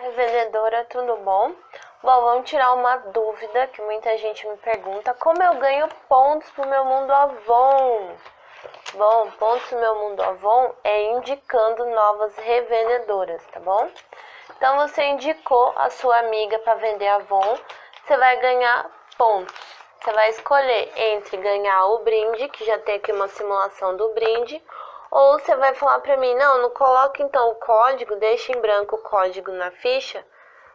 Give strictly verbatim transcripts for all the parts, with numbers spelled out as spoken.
Revendedora, tudo bom? Bom, vamos tirar uma dúvida que muita gente me pergunta: como eu ganho pontos pro meu Mundo Avon? Bom, pontos pro meu Mundo Avon é indicando novas revendedoras, tá bom? Então você indicou a sua amiga para vender Avon, você vai ganhar pontos. Você vai escolher entre ganhar o brinde, que já tem aqui uma simulação do brinde, ou você vai falar para mim: não, não coloque então o código, deixe em branco o código na ficha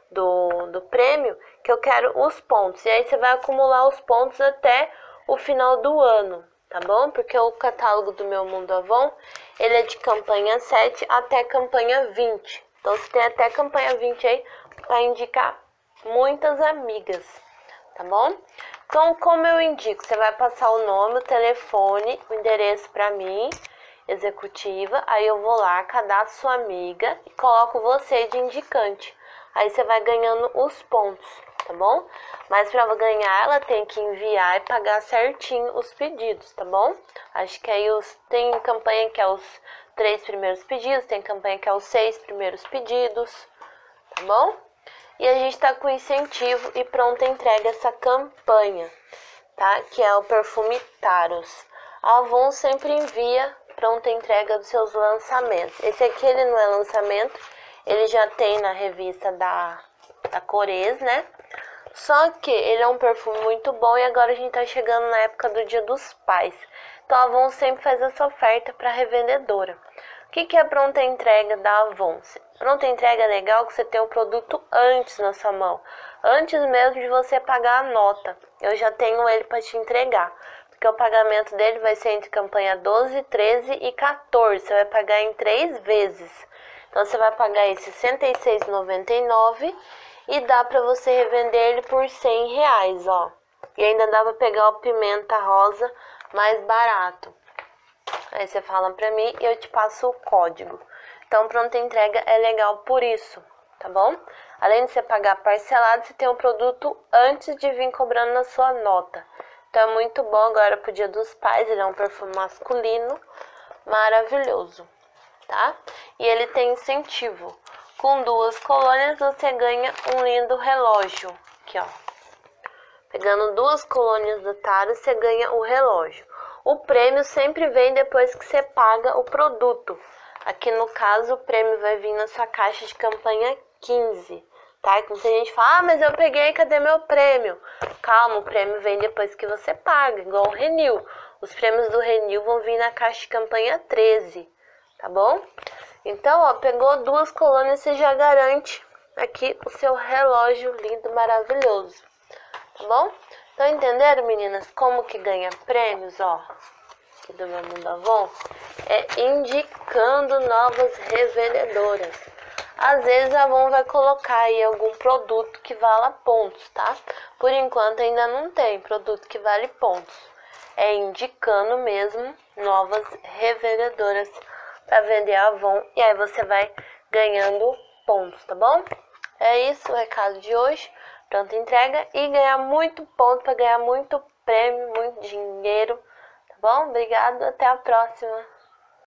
do, do prêmio, que eu quero os pontos. E aí você vai acumular os pontos até o final do ano, tá bom? Porque o catálogo do meu Mundo Avon, ele é de campanha sete até campanha vinte. Então você tem até campanha vinte aí para indicar muitas amigas, tá bom? Então, como eu indico? Você vai passar o nome, o telefone, o endereço para mim, executiva. Aí eu vou lá, cadastro sua amiga e coloco você de indicante. Aí você vai ganhando os pontos, tá bom? Mas para ganhar, ela tem que enviar e pagar certinho os pedidos, tá bom? Acho que aí os, tem campanha que é os três primeiros pedidos, tem campanha que é os seis primeiros pedidos, tá bom? E a gente tá com incentivo e pronta entrega essa campanha, tá? Que é o perfume Taros. A Avon sempre envia pronta entrega dos seus lançamentos. Esse aqui ele não é lançamento, ele já tem na revista da, da Cores, né? Só que ele é um perfume muito bom e agora a gente tá chegando na época do Dia dos Pais. Então a Avon sempre faz essa oferta para revendedora. O que, que é pronta entrega da Avon? Pronta entrega é legal que você tem o produto antes na sua mão, antes mesmo de você pagar a nota. Eu já tenho ele para te entregar, porque o pagamento dele vai ser entre campanha doze, treze e quatorze. Você vai pagar em três vezes. Então você vai pagar aí sessenta e seis reais e noventa e nove centavos e dá para você revender ele por cem reais, ó. E ainda dá para pegar o pimenta rosa mais barato. Aí você fala pra mim e eu te passo o código. Então, pronta entrega é legal por isso, tá bom? Além de você pagar parcelado, você tem o produto antes de vir cobrando na sua nota. Então, é muito bom agora pro Dia dos Pais. Ele é um perfume masculino maravilhoso, tá? E ele tem incentivo. Com duas colônias, você ganha um lindo relógio. Aqui, ó. Pegando duas colônias do Taros, você ganha o relógio. O prêmio sempre vem depois que você paga o produto. Aqui no caso, o prêmio vai vir na sua caixa de campanha quinze, tá? Então, se a gente fala: ah, mas eu peguei, cadê meu prêmio? Calma, o prêmio vem depois que você paga, igual o Renew. Os prêmios do Renew vão vir na caixa de campanha treze, tá bom? Então, ó, pegou duas colônias, você já garante aqui o seu relógio lindo, maravilhoso, tá bom? Então, entenderam, meninas, como que ganha prêmios, ó, aqui do meu Mundo Avon? É indicando novas revendedoras. Às vezes a Avon vai colocar aí algum produto que vala pontos, tá? Por enquanto ainda não tem produto que vale pontos. É indicando mesmo novas revendedoras para vender a Avon. E aí você vai ganhando pontos, tá bom? É isso o recado de hoje. Pronta entrega e ganhar muito ponto para ganhar muito prêmio, muito dinheiro, tá bom? Obrigado, até a próxima.